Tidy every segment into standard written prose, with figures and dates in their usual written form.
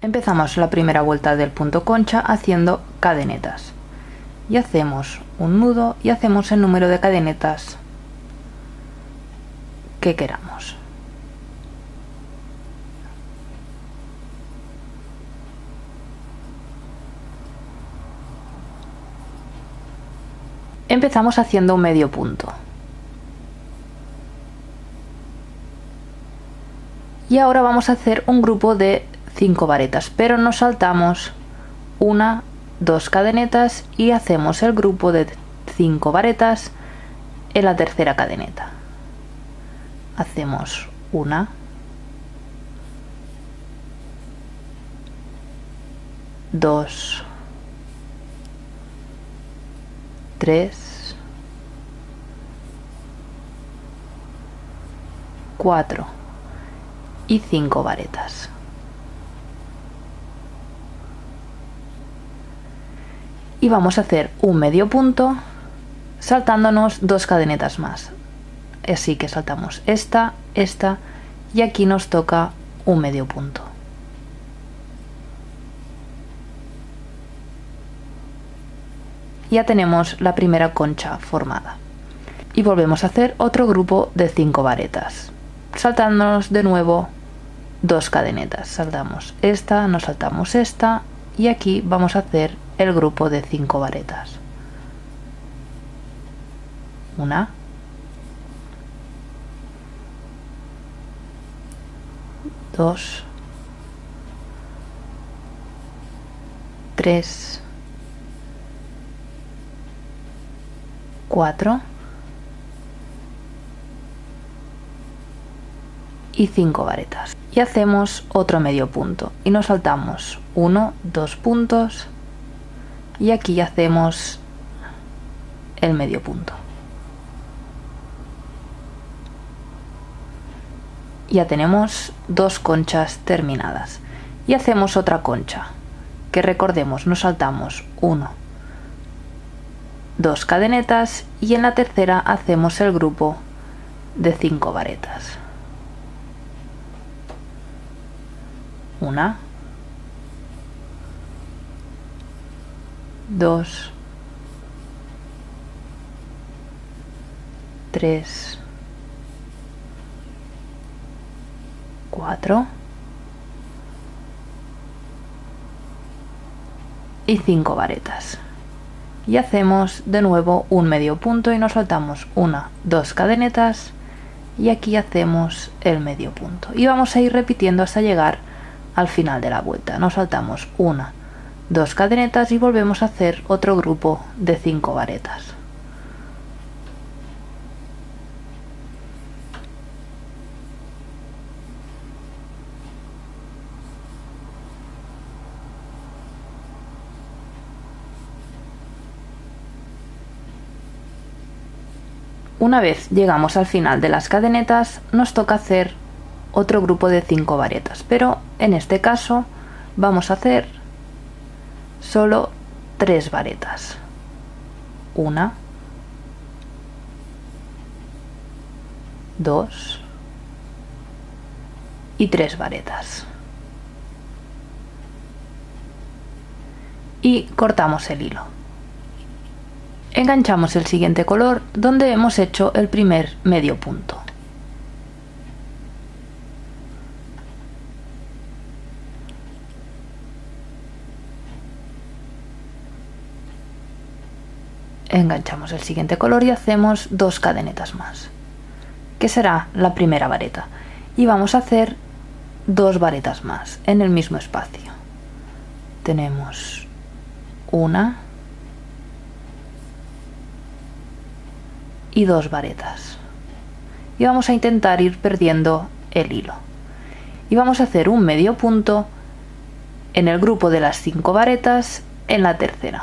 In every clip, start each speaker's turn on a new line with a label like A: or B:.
A: Empezamos la primera vuelta del punto concha haciendo cadenetas y hacemos un nudo y hacemos el número de cadenetas que queramos. Empezamos haciendo un medio punto y ahora vamos a hacer un grupo de 5 varetas, pero nos saltamos una, 2 cadenetas y hacemos el grupo de 5 varetas en la tercera cadeneta. Hacemos una, 2, 3, 4 y 5 varetas. Y vamos a hacer un medio punto saltándonos 2 cadenetas más. Así que saltamos esta, esta y aquí nos toca un medio punto. Ya tenemos la primera concha formada. Y volvemos a hacer otro grupo de 5 varetas, saltándonos de nuevo 2 cadenetas. Saltamos esta, nos saltamos esta y aquí vamos a hacer el grupo de 5 varetas. Una, 2, 3, 4 y 5 varetas. Y hacemos otro medio punto y nos saltamos 1, 2 puntos y aquí hacemos el medio punto. Ya tenemos 2 conchas terminadas y hacemos otra concha que, recordemos, nos saltamos 1, 2 cadenetas y en la tercera hacemos el grupo de 5 varetas. Una, 2, 3, 4 y 5 varetas. Y hacemos de nuevo un medio punto y nos saltamos 1, 2 cadenetas y aquí hacemos el medio punto. Y vamos a ir repitiendo hasta llegar al final de la vuelta. Nos saltamos 1, 2 cadenetas y volvemos a hacer otro grupo de 5 varetas. Una vez llegamos al final de las cadenetas, nos toca hacer otro grupo de 5 varetas, pero en este caso vamos a hacer solo 3 varetas. Una, 2 y 3 varetas. Y cortamos el hilo. Enganchamos el siguiente color donde hemos hecho el primer medio punto. Enganchamos el siguiente color y hacemos 2 cadenetas más, que será la primera vareta, y vamos a hacer 2 varetas más en el mismo espacio. Tenemos una y 2 varetas y vamos a intentar ir perdiendo el hilo y vamos a hacer un medio punto en el grupo de las 5 varetas en la tercera.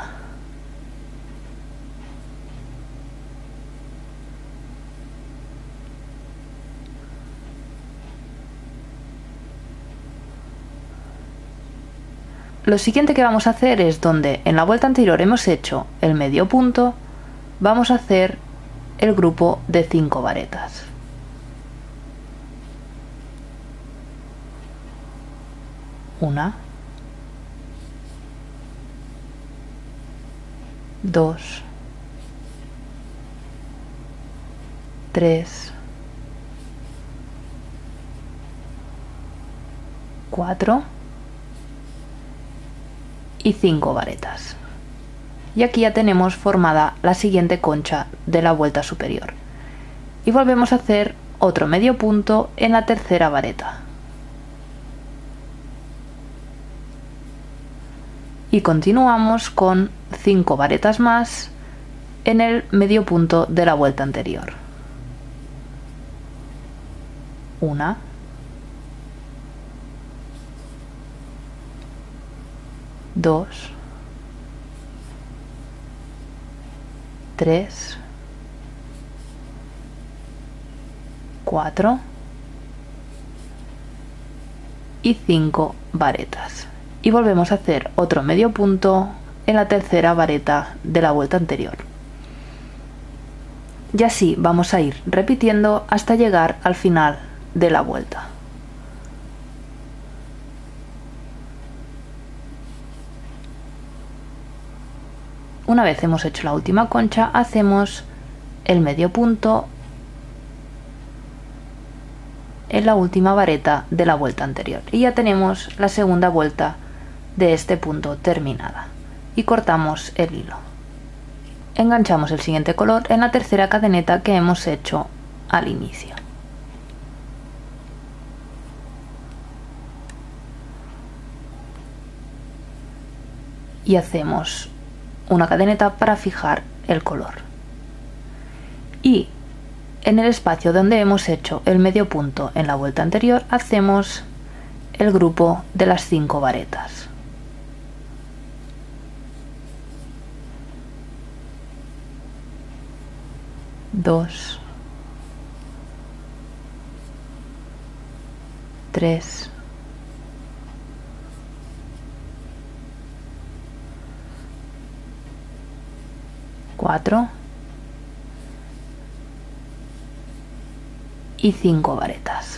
A: Lo siguiente que vamos a hacer es donde en la vuelta anterior hemos hecho el medio punto, vamos a hacer el grupo de 5 varetas. Una, 2, 3, 4 y 5 varetas. Y aquí ya tenemos formada la siguiente concha de la vuelta superior. Y volvemos a hacer otro medio punto en la tercera vareta. Y continuamos con 5 varetas más en el medio punto de la vuelta anterior. 1, 2, 3, 4 y 5 varetas. Y volvemos a hacer otro medio punto en la tercera vareta de la vuelta anterior. Y así vamos a ir repitiendo hasta llegar al final de la vuelta. Una vez hemos hecho la última concha, hacemos el medio punto en la última vareta de la vuelta anterior y ya tenemos la segunda vuelta de este punto terminada y cortamos el hilo. Enganchamos el siguiente color en la tercera cadeneta que hemos hecho al inicio. Y hacemos una cadeneta para fijar el color. Y en el espacio donde hemos hecho el medio punto en la vuelta anterior hacemos el grupo de las 5 varetas. Dos, 3, 4 y 5 varetas.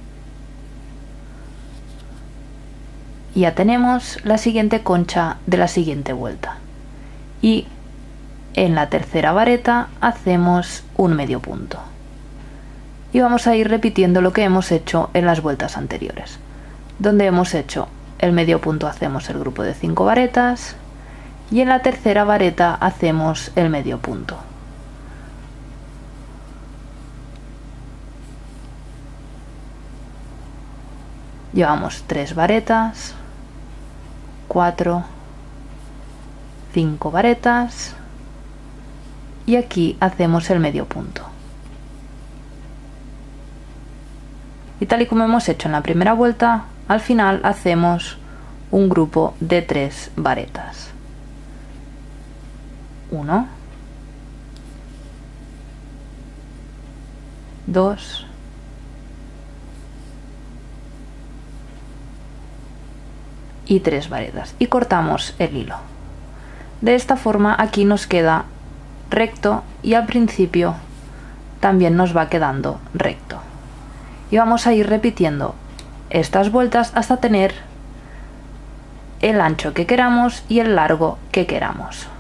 A: Y ya tenemos la siguiente concha de la siguiente vuelta. Y en la tercera vareta hacemos un medio punto. Y vamos a ir repitiendo lo que hemos hecho en las vueltas anteriores. Donde hemos hecho el medio punto hacemos el grupo de 5 varetas. Y en la tercera vareta hacemos el medio punto. Llevamos 3 varetas, 4, 5 varetas y aquí hacemos el medio punto. Y tal y como hemos hecho en la primera vuelta, al final hacemos un grupo de 3 varetas. 1, 2, 3 varetas y cortamos el hilo. De esta forma aquí nos queda recto y al principio también nos va quedando recto. Y vamos a ir repitiendo estas vueltas hasta tener el ancho que queramos y el largo que queramos.